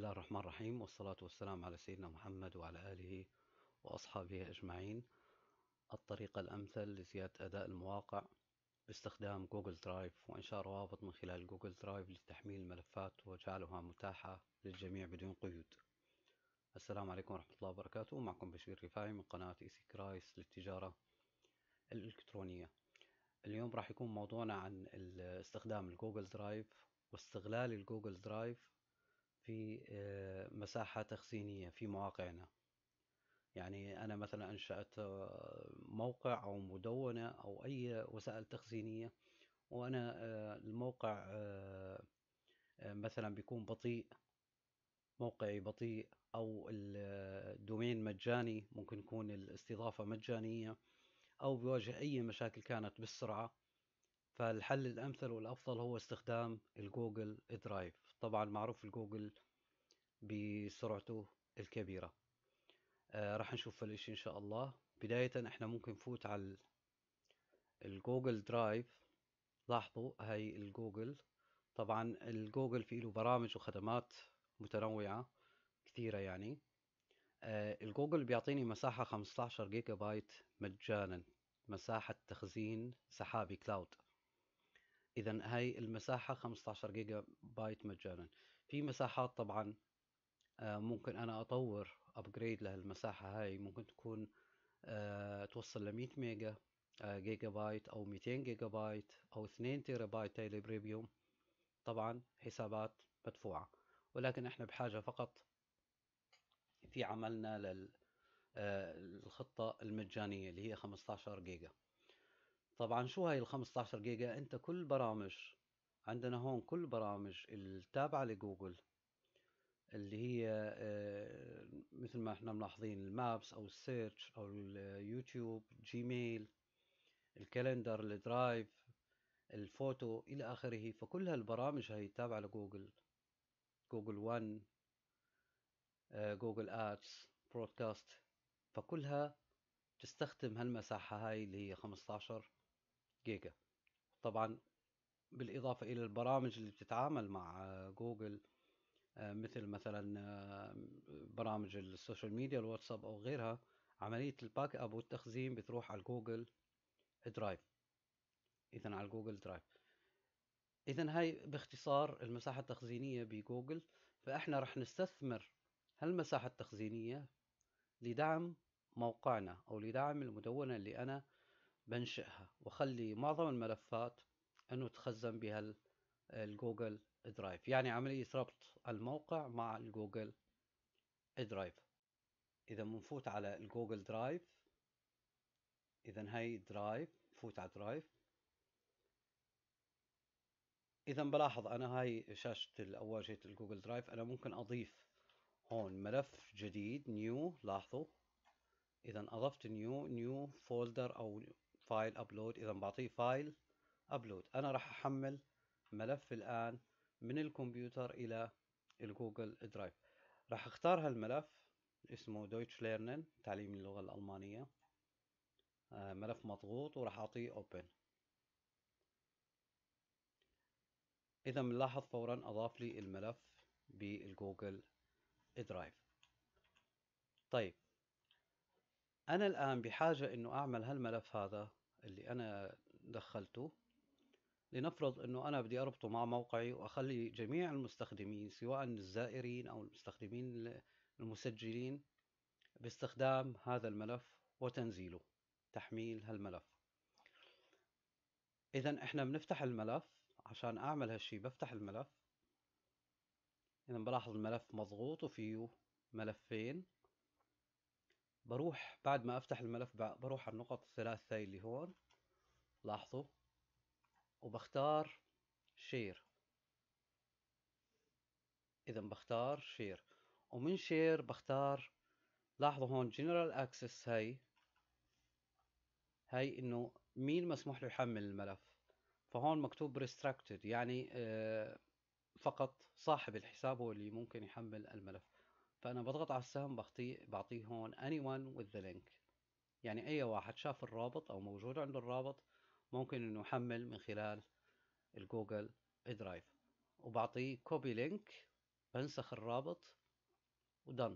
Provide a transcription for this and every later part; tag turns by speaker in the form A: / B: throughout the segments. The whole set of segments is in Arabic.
A: الله الرحمن الرحيم، والصلاة والسلام على سيدنا محمد وعلى آله وأصحابه أجمعين. الطريقة الأمثل لزيادة أداء المواقع باستخدام جوجل درايف وإنشاء روابط من خلال جوجل درايف لتحميل الملفات وجعلها متاحة للجميع بدون قيود. السلام عليكم ورحمة الله وبركاته. معكم بشير رفاعي من قناة إيسي كرايس للتجارة الإلكترونية. اليوم راح يكون موضوعنا عن استخدام الجوجل درايف واستغلال الجوجل درايف في مساحة تخزينية في مواقعنا. يعني أنا مثلا أنشأت موقع أو مدونة أو أي وسائل تخزينية، وأنا الموقع مثلا بيكون بطيء، موقعي بطيء، أو الدومين مجاني، ممكن يكون الاستضافة مجانية، أو بيواجه أي مشاكل كانت بالسرعة. فالحل الأمثل والأفضل هو استخدام الجوجل درايف. طبعا معروف الجوجل بسرعته الكبيرة. راح نشوف الاشي ان شاء الله. بداية احنا ممكن نفوت على الجوجل درايف. لاحظوا هاي الجوجل. طبعا الجوجل فيه له برامج وخدمات متنوعة كثيرة يعني. الجوجل بيعطيني مساحة 15 جيجا بايت مجانا، مساحة تخزين سحابي كلاود. اذا هاي المساحة 15 جيجا بايت مجانا. في مساحات طبعا ممكن انا اطور ابجريد لهالمساحة هاي، ممكن تكون توصل ل 100 ميجا جيجا بايت، او 200 جيجا بايت، او 2 تيرا بايت تيلي بريميوم. طبعا حسابات مدفوعة، ولكن احنا بحاجة فقط في عملنا للخطة المجانية اللي هي 15 جيجا. طبعا شو هاي ال 15 جيجا؟ انت كل برامج عندنا هون، كل برامج التابعة لجوجل، اللي هي مثل ما احنا ملاحظين المابس او السيرش او اليوتيوب، جيميل، الكالندر، الدرايف، الفوتو إلى آخره. فكل هالبرامج هي تابعة لجوجل، جوجل وان، جوجل آدز، برودكاست. فكلها تستخدم هالمساحة هاي اللي هي 15 جيجا. طبعا بالإضافة إلى البرامج اللي بتتعامل مع جوجل، مثل مثلا برامج السوشيال ميديا، الواتساب أو غيرها، عملية الباك أب والتخزين بتروح على الجوجل درايف. إذا على الجوجل درايف. إذا هاي باختصار المساحة التخزينية بجوجل. فإحنا رح نستثمر هالمساحة التخزينية لدعم موقعنا أو لدعم المدونة اللي أنا بنشئها، وخلي معظم الملفات أنه تخزن بها الجوجل درايف. يعني عملية ربط الموقع مع الجوجل درايف. إذا بنفوت على الجوجل درايف، إذا هاي درايف، فوت على درايف. إذا بلاحظ أنا هاي شاشة أو واجهة الجوجل درايف. أنا ممكن أضيف هون ملف جديد، نيو. لاحظوا إذا أضفت نيو فولدر أو فايل أبلود. إذا بعطيه فايل أبلود. أنا راح أحمل ملف الآن من الكمبيوتر إلى الجوجل درايف. راح أختار هالملف، اسمه دويتش ليرنين، تعليم اللغة الألمانية. ملف مضغوط، وراح أعطيه Open. إذا بنلاحظ فورا أضاف لي الملف بالجوجل درايف. طيب أنا الآن بحاجة إنه أعمل هالملف هذا اللي أنا دخلته. لنفرض إنه أنا بدي أربطه مع موقعي، وأخلي جميع المستخدمين، سواء الزائرين أو المستخدمين المسجلين، باستخدام هذا الملف وتنزيله، تحميل هالملف. إذا إحنا بنفتح الملف. عشان أعمل هالشي بفتح الملف. إذا بلاحظ الملف مضغوط وفيه ملفين. بروح بعد ما أفتح الملف، بروح على النقط الثلاث هاي اللي هون، لاحظوا، وبختار شير. إذا بختار شير، ومن شير بختار، لاحظوا هون جنرال اكسس. هاي إنه مين مسموح له يحمل الملف. فهون مكتوب restricted، يعني فقط صاحب الحساب هو اللي ممكن يحمل الملف. فأنا بضغط على السهم، بعطيه هون anyone with the link، يعني أي واحد شاف الرابط أو موجود عنده الرابط ممكن إنه يحمل من خلال الجوجل درايف. وبعطيه copy link بنسخ الرابط ودن.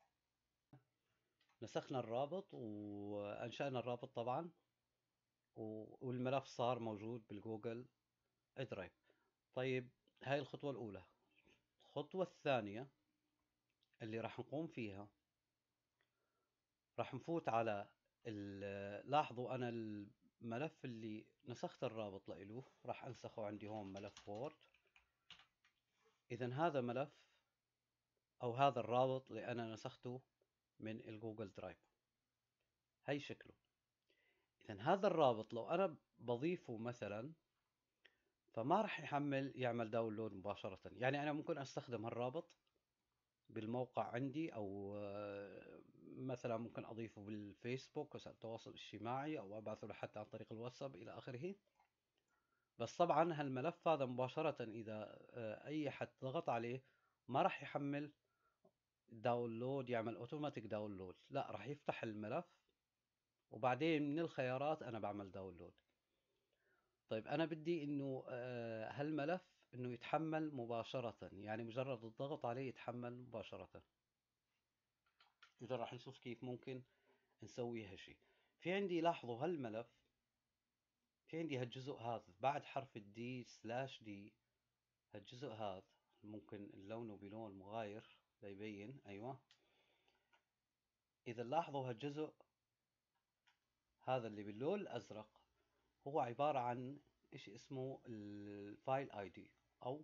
A: نسخنا الرابط وأنشأنا الرابط طبعا، والملف صار موجود بالجوجل درايف. طيب، هاي الخطوة الأولى. الخطوة الثانية اللي راح نقوم فيها، راح نفوت على لاحظوا أنا الملف اللي نسخت الرابط له راح أنسخه عندي هون ملف وورد. إذا هذا ملف أو هذا الرابط اللي أنا نسخته من الجوجل درايف، هاي شكله. إذا هذا الرابط لو أنا بضيفه مثلا، فما راح يعمل داونلود مباشرة. يعني أنا ممكن أستخدم هالرابط بالموقع عندي، أو مثلا ممكن أضيفه بالفيسبوك وسائل التواصل الاجتماعي، أو أبعثه حتى عن طريق الواتساب إلى آخره. بس طبعا هالملف هذا مباشرة إذا أي حد ضغط عليه ما راح يحمل داونلود، يعمل اوتوماتيك داونلود، لا، راح يفتح الملف وبعدين من الخيارات أنا بعمل داونلود. طيب أنا بدي إنه هالملف إنه يتحمل مباشرة، يعني مجرد الضغط عليه يتحمل مباشرة. إذا راح نشوف كيف ممكن نسوي هالشي. في عندي، لاحظوا هالملف في عندي هالجزء هذا بعد حرف الدي سلاش دي. هالجزء هذا ممكن لونه بلون مغاير ليبين. أيوة، إذا لاحظوا هالجزء هذا اللي باللون الأزرق هو عبارة عن إشي اسمه الفايل اي دي، أو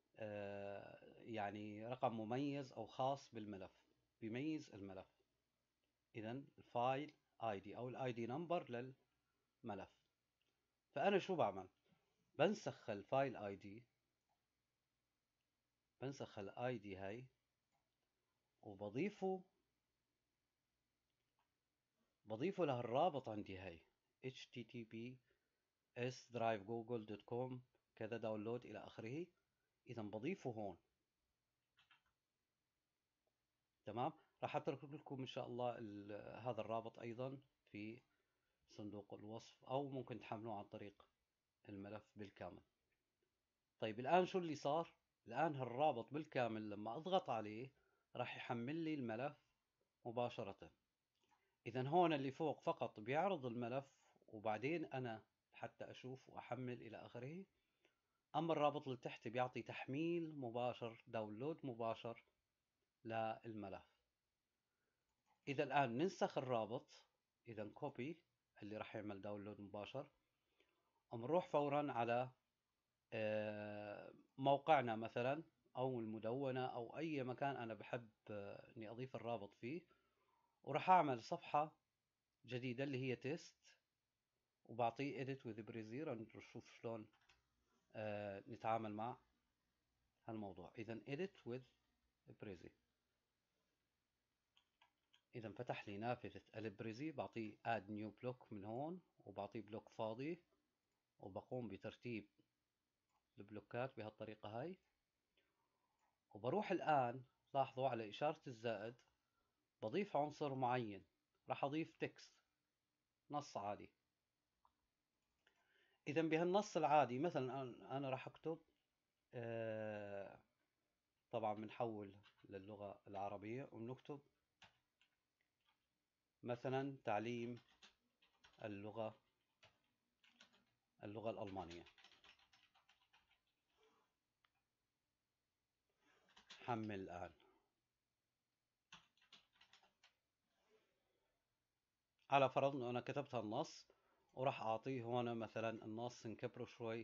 A: يعني رقم مميز أو خاص بالملف بيميز الملف. إذا الفايل اي دي أو الاي دي نمبر للملف. فأنا شو بعمل؟ بنسخ الفايل اي دي، بنسخ الاي دي هاي وبضيفه لهالرابط عندي هاي https drivegoogle.com كذا داونلود إلى آخره. إذا بضيفه هون. تمام. راح أترك لكم إن شاء الله هذا الرابط أيضا في صندوق الوصف، أو ممكن تحملوه عن طريق الملف بالكامل. طيب الآن شو اللي صار؟ الآن هالرابط بالكامل لما أضغط عليه راح يحمل لي الملف مباشرة. إذا هون اللي فوق فقط بيعرض الملف وبعدين أنا حتى أشوف وأحمل إلى آخره. أما الرابط اللي تحت بيعطي تحميل مباشر، داونلود مباشر للملف. إذا الآن ننسخ الرابط، إذا كوبي اللي راح يعمل داونلود مباشر، ونروح فورا على موقعنا مثلا، أو المدونة، أو أي مكان أنا بحب إني أضيف الرابط فيه، وراح أعمل صفحة جديدة اللي هي تيست، وبعطيه edit with Breezy نشوف شلون نتعامل مع هالموضوع. إذا edit with Breezy. إذا فتح لي نافذة البريزي، بعطيه add new block من هون، وبعطيه بلوك فاضي، وبقوم بترتيب البلوكات بهالطريقة هاي. وبروح الآن، لاحظوا على إشارة الزائد، بضيف عنصر معين. راح أضيف تكست، نص عادي. إذا بهالنص العادي مثلا أنا راح أكتب طبعا بنحول للغة العربية وبنكتب مثلا تعليم اللغة الألمانية. حمل الآن. على فرض انه انا كتبت هالنص، وراح اعطيه هون مثلا النص نكبره شوي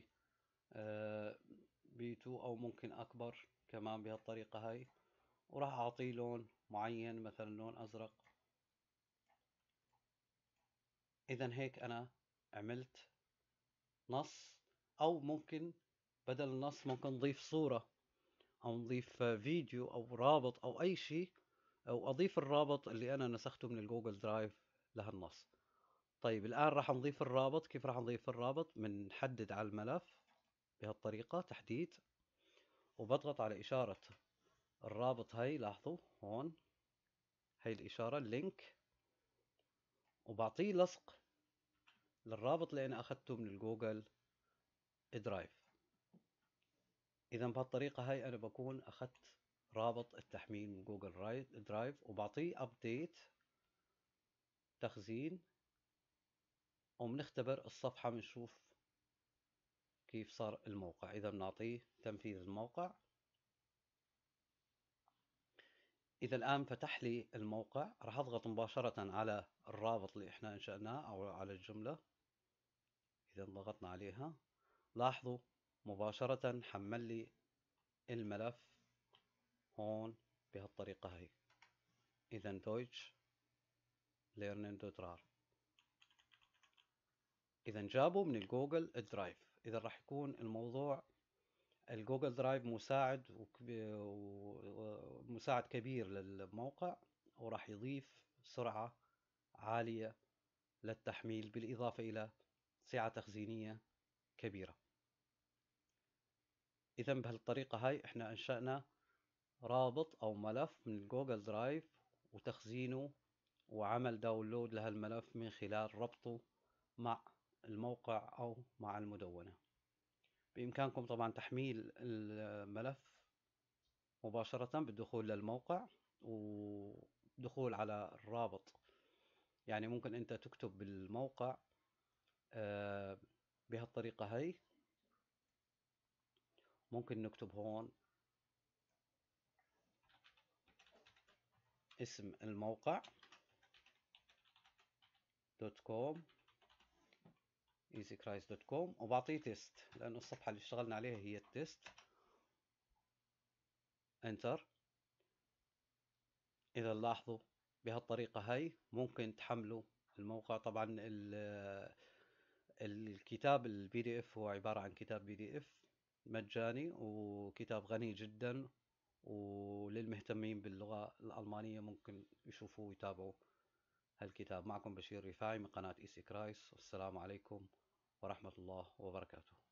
A: بيتو، او ممكن اكبر كمان بهالطريقة هاي، وراح اعطيه لون معين مثلا لون ازرق. اذا هيك انا عملت نص. او ممكن بدل النص ممكن نضيف صورة، او نضيف فيديو او رابط او اي شيء، او اضيف الرابط اللي انا نسخته من الجوجل درايف لهالنص. طيب الآن راح نضيف الرابط. كيف راح نضيف الرابط؟ بنحدد على الملف بهالطريقة تحديد، وبضغط على إشارة الرابط هاي. لاحظوا هون هاي الإشارة اللينك، وبعطيه لصق للرابط اللي أنا أخذته من الجوجل درايف. إذا بهالطريقة هاي أنا بكون أخذت رابط التحميل من جوجل درايف، وبعطيه ابديت تخزين، وبنختبر الصفحة بنشوف كيف صار الموقع. إذا بنعطيه تنفيذ الموقع. إذا الآن فتح لي الموقع، راح أضغط مباشرة على الرابط اللي إحنا أنشأناه أو على الجملة. إذا ضغطنا عليها لاحظوا مباشرة حمل لي الملف هون بهالطريقة هي. إذا دويتش ليرنينج.rar. إذا جابوا من الجوجل درايف. إذا راح يكون الموضوع الجوجل درايف مساعد كبير للموقع، وراح يضيف سرعة عالية للتحميل بالإضافة إلى سعة تخزينية كبيرة. إذا بهالطريقة هاي إحنا أنشأنا رابط أو ملف من جوجل درايف وتخزينه وعمل داونلود لهالملف من خلال ربطه مع الموقع أو مع المدونة. بإمكانكم طبعا تحميل الملف مباشرة بالدخول للموقع ودخول على الرابط. يعني ممكن أنت تكتب بالموقع بهالطريقة هي. ممكن نكتب هون اسم الموقع .com easycrise.com، وبعطيه تيست لأنه الصفحة اللي اشتغلنا عليها هي التيست. انتر. إذا لاحظوا بهالطريقة هي ممكن تحملوا الموقع. طبعا الكتاب PDF هو عبارة عن كتاب PDF مجاني، وكتاب غني جدا، وللمهتمين باللغة الألمانية ممكن يشوفوه ويتابعوا هالكتاب. معكم بشير رفاعي من قناة إيسي كرايس، والسلام عليكم ورحمة الله وبركاته.